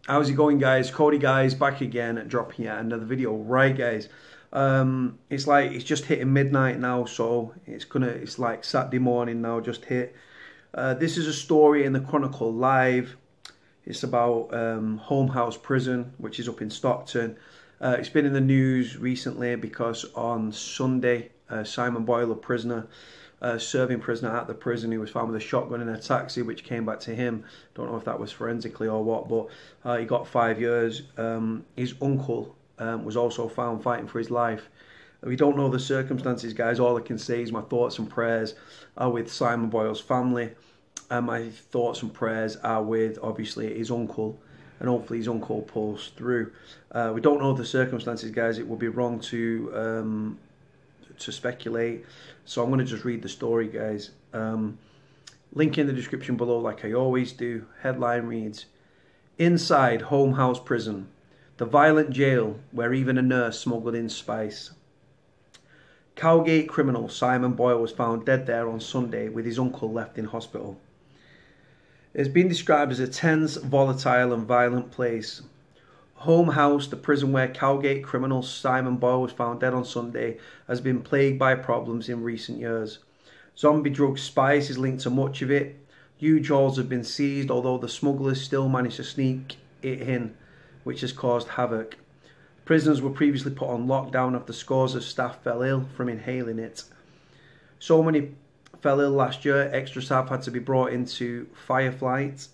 How's it going, guys? Cody, guys, back again and dropping yet another video. Right, guys. It's just hitting midnight now, so it's like Saturday morning now, just hit. This is a story in the Chronicle Live. It's about Holme House Prison, which is up in Stockton. It's been in the news recently because on Sunday, Simon Boyle, a prisoner, serving prisoner at the prison, who was found with a shotgun in a taxi, which came back to him. Don't know if that was forensically or what, but he got 5 years. His uncle was also found fighting for his life. We don't know the circumstances, guys. All I can say is my thoughts and prayers are with Simon Boyle's family. And my thoughts and prayers are with, obviously, his uncle. And hopefully his uncle pulls through. We don't know the circumstances, guys. It would be wrong to speculate. So I'm going to just read the story, guys. Link in the description below, like I always do. Headline reads, "Inside Holme House Prison, the violent jail where even a nurse smuggled in spice. Cowgate criminal Simon Boyle was found dead there on Sunday with his uncle left in hospital. It has been described as a tense, volatile and violent place. Holme House, the prison where Cowgate criminal Simon Boyle was found dead on Sunday, has been plagued by problems in recent years. Zombie drug spice is linked to much of it. Huge hauls have been seized, although the smugglers still managed to sneak it in, which has caused havoc. Prisoners were previously put on lockdown after scores of staff fell ill from inhaling it. So many fell ill last year, extra staff had to be brought in to firefight.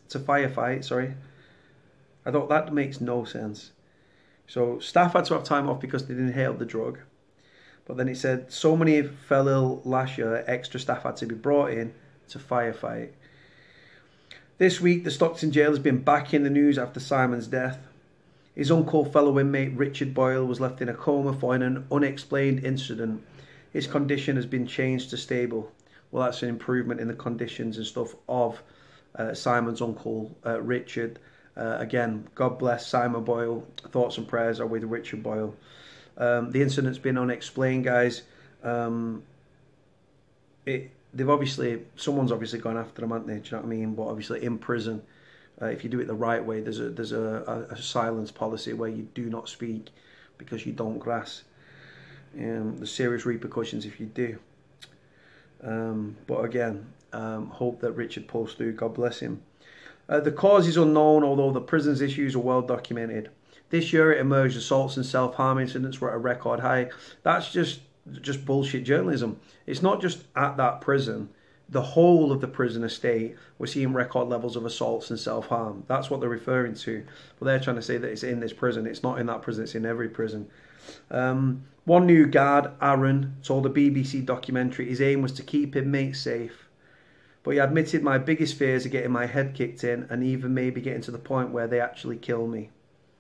That makes no sense. So staff had to have time off because they'd inhaled the drug. But then it said, so many fell ill last year, extra staff had to be brought in to firefight. This week, the Stockton jail has been back in the news after Simon's death. His uncle, fellow inmate Richard Boyle, was left in a coma following an unexplained incident. His condition has been changed to stable. Well, that's an improvement in the conditions and stuff of Simon's uncle, Richard. Again, God bless Simon Boyle. Thoughts and prayers are with Richard Boyle. The incident's been unexplained, guys. Someone's obviously gone after them, haven't they? Do you know what I mean? But obviously in prison, if you do it the right way, there's a silence policy where you do not speak because you don't grass. There's serious repercussions if you do. But again, hope that Richard pulls through. God bless him. The cause is unknown, although the prison's issues are well documented. This year it emerged assaults and self-harm incidents were at a record high. That's just bullshit journalism. It's not just at that prison. The whole of the prison estate, we're seeing record levels of assaults and self-harm. That's what they're referring to. But they're trying to say that it's in this prison. It's not in that prison, it's in every prison. One new guard, Aaron, told a BBC documentary his aim was to keep inmates safe. But he admitted, my biggest fears are getting my head kicked in and even maybe getting to the point where they actually kill me.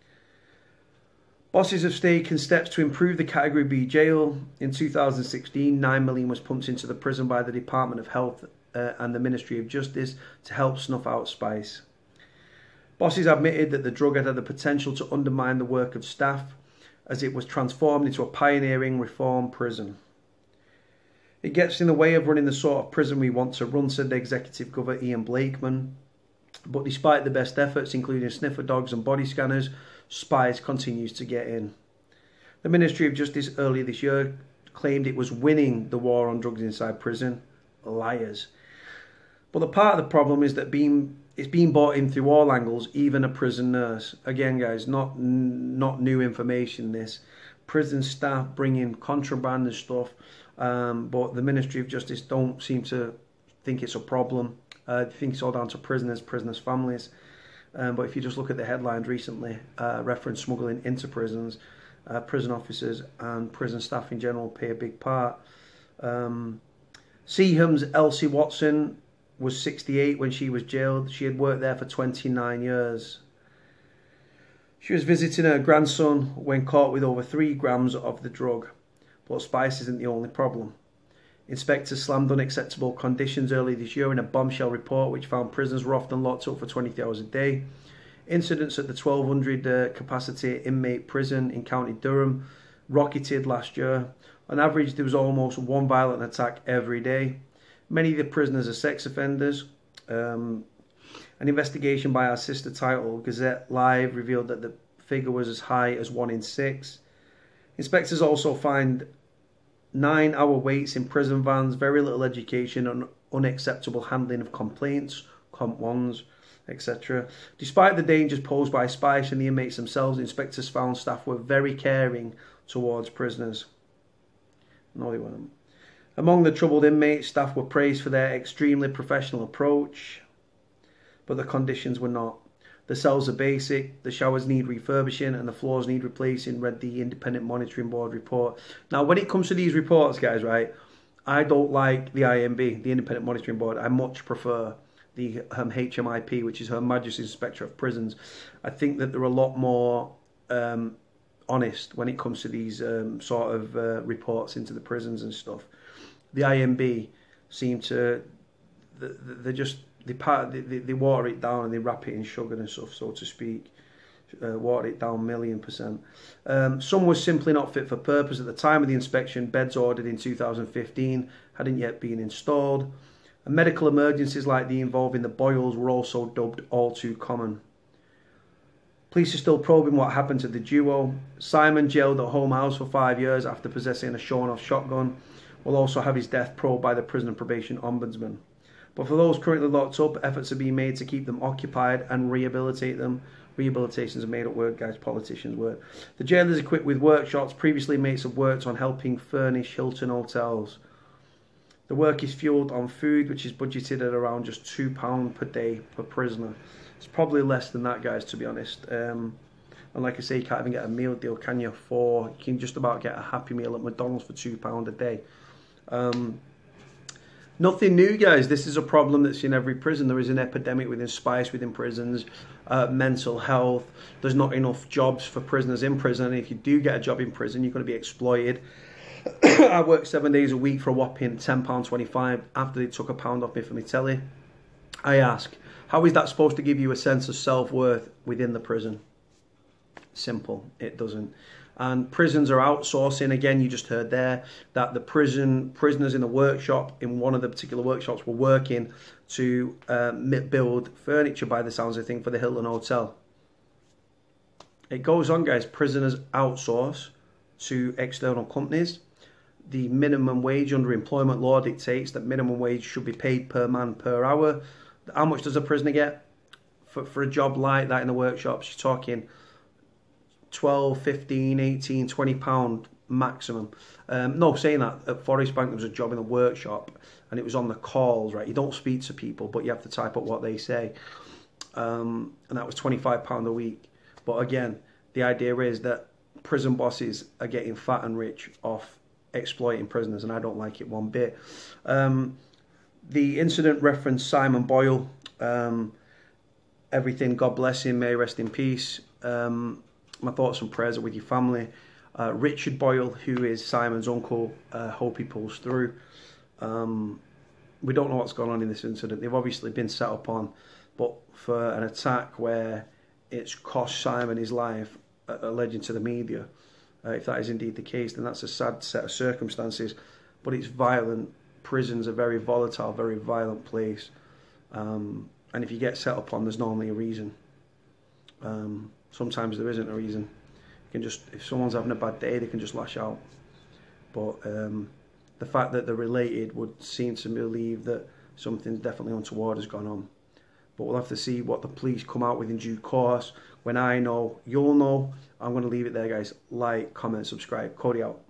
Bosses have taken steps to improve the Category B jail. In 2016, 9 million was pumped into the prison by the Department of Health and the Ministry of Justice to help snuff out spice. Bosses admitted that the drug had the potential to undermine the work of staff as it was transformed into a pioneering reform prison. It gets in the way of running the sort of prison we want to run, said Executive Governor Ian Blakeman. But despite the best efforts, including sniffer dogs and body scanners, spice continues to get in. The Ministry of Justice earlier this year claimed it was winning the war on drugs inside prison. Liars. But the part of the problem is that it's being bought in through all angles, even a prison nurse. Again, guys, not new information, this. Prison staff bring in contraband and stuff, but the Ministry of Justice don't seem to think it's a problem. They think it's all down to prisoners' families. But if you just look at the headlines recently, reference smuggling into prisons, prison officers and prison staff in general play a big part. Seaham's Elsie Watson was 68 when she was jailed. She had worked there for 29 years. She was visiting her grandson when caught with over 3 grams of the drug. But spice isn't the only problem. Inspectors slammed unacceptable conditions early this year in a bombshell report which found prisoners were often locked up for 20 hours a day. Incidents at the 1,200 capacity inmate prison in County Durham rocketed last year. On average, there was almost 1 violent attack every day. Many of the prisoners are sex offenders. An investigation by our sister title, Gazette Live, revealed that the figure was as high as 1 in 6. Inspectors also find 9-hour waits in prison vans, very little education, and unacceptable handling of complaints, comp ones, etc. Despite the dangers posed by spies and the inmates themselves, inspectors found staff were very caring towards prisoners. No, they weren't. Among the troubled inmates, staff were praised for their extremely professional approach, but the conditions were not. The cells are basic, the showers need refurbishing, and the floors need replacing, read the Independent Monitoring Board report. Now, when it comes to these reports, guys, right, I don't like the IMB, the Independent Monitoring Board. I much prefer the HMIP, which is Her Majesty's Inspector of Prisons. I think that they're a lot more honest when it comes to these sort of reports into the prisons and stuff. The IMB seem to, they water it down and they wrap it in sugar and stuff, so to speak. Water it down 1,000,000%. Some was simply not fit for purpose. At the time of the inspection, beds ordered in 2015 hadn't yet been installed. And medical emergencies like the involving the Boyles were also dubbed all too common. Police are still probing what happened to the duo. Simon, jailed at Holme House for 5 years after possessing a shown-off shotgun, will also have his death probed by the Prison and Probation Ombudsman. But for those currently locked up, efforts are being made to keep them occupied and rehabilitate them. Rehabilitation is a made-up word, guys, politicians' word. The jail is equipped with workshops. Previously, mates have worked on helping furnish Hilton hotels. The work is fueled on food, which is budgeted at around just £2 per day per prisoner. It's probably less than that, guys, to be honest. And like I say, you can't even get a meal deal, can you? You can just about get a Happy Meal at McDonald's for £2 a day. Nothing new, guys. This is a problem that's in every prison. There is an epidemic within spice within prisons, mental health. There's not enough jobs for prisoners in prison. And if you do get a job in prison, you're going to be exploited. I worked 7 days a week for a whopping £10.25 after they took £1 off me for my telly. I ask, how is that supposed to give you a sense of self-worth within the prison? Simple. It doesn't. And prisons are outsourcing. Again, you just heard there that the prisoners in the workshop, in one of the particular workshops, were working to build furniture, by the sounds of things, for the Hilton Hotel. It goes on, guys. Prisoners outsource to external companies. The minimum wage under employment law dictates that minimum wage should be paid per man per hour. How much does a prisoner get for a job like that in the workshops? You're talking 12, 15, 18, 20 pound maximum. No, saying that, at Forest Bank there was a job in the workshop and it was on the calls, right? You don't speak to people, but you have to type up what they say. And that was £25 a week. But again, the idea is that prison bosses are getting fat and rich off exploiting prisoners, and I don't like it one bit. The incident referenced Simon Boyle. Everything, God bless him, may rest in peace. My thoughts and prayers are with your family. Richard Boyle, who is Simon's uncle, hope he pulls through. We don't know what's going on in this incident. They've obviously been set up on, but for an attack where it's cost Simon his life, alleging to the media, if that is indeed the case, then that's a sad set of circumstances. But it's violent. Prisons are very volatile, very violent place. And if you get set up on, there's normally a reason. Sometimes there isn't a reason. You can just, if someone's having a bad day, they can just lash out. But the fact that they're related would seem to believe that something definitely untoward has gone on. But we'll have to see what the police come out with in due course. When I know, you'll know. I'm going to leave it there, guys. Like, comment, subscribe. Cody out.